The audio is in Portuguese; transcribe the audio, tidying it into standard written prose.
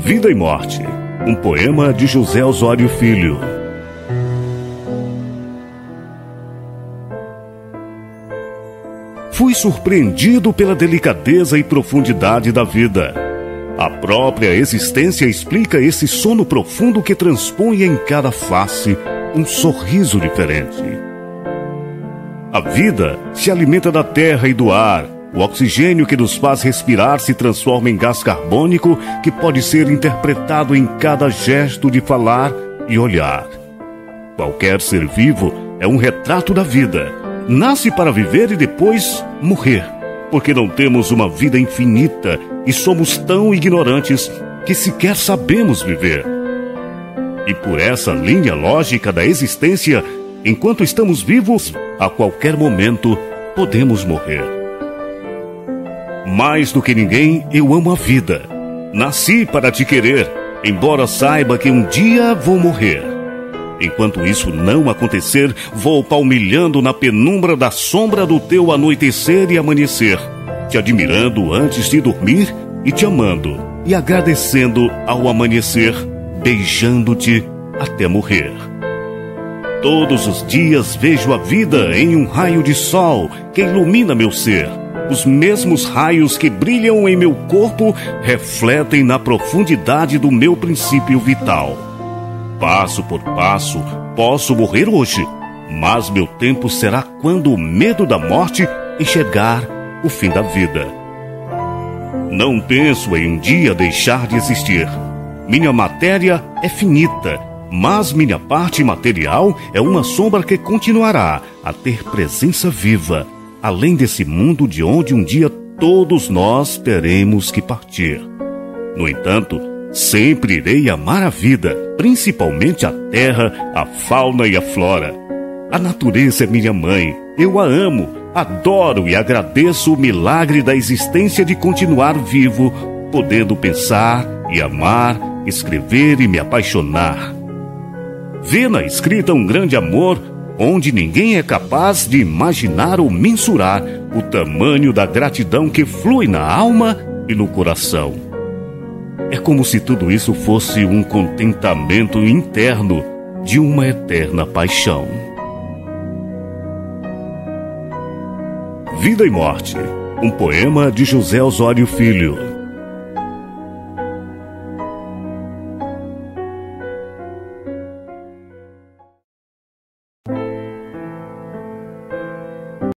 Vida e Morte, um poema de José Osório Filho. Fui surpreendido pela delicadeza e profundidade da vida. A própria existência explica esse sono profundo que transpõe em cada face um sorriso diferente. A vida se alimenta da terra e do ar. O oxigênio que nos faz respirar se transforma em gás carbônico que pode ser interpretado em cada gesto de falar e olhar. Qualquer ser vivo é um retrato da vida. Nasce para viver e depois morrer, porque não temos uma vida infinita e somos tão ignorantes que sequer sabemos viver. E por essa linha lógica da existência, enquanto estamos vivos, a qualquer momento podemos morrer. Mais do que ninguém, eu amo a vida. Nasci para te querer, embora saiba que um dia vou morrer. Enquanto isso não acontecer, vou palmilhando na penumbra da sombra do teu anoitecer e amanhecer, te admirando antes de dormir e te amando, e agradecendo ao amanhecer, beijando-te até morrer. Todos os dias vejo a vida em um raio de sol que ilumina meu ser. Os mesmos raios que brilham em meu corpo refletem na profundidade do meu princípio vital. Passo por passo, posso morrer hoje, mas meu tempo será quando o medo da morte enxergar o fim da vida. Não penso em um dia deixar de existir. Minha matéria é finita, mas minha parte material é uma sombra que continuará a ter presença viva, além desse mundo de onde um dia todos nós teremos que partir. No entanto, sempre irei amar a vida, principalmente a terra, a fauna e a flora. A natureza é minha mãe, eu a amo, adoro e agradeço o milagre da existência de continuar vivo, podendo pensar e amar, escrever e me apaixonar. Vê na escrita um grande amor, onde ninguém é capaz de imaginar ou mensurar o tamanho da gratidão que flui na alma e no coração. É como se tudo isso fosse um contentamento interno de uma eterna paixão. Vida e Morte, um poema de José Osório Filho.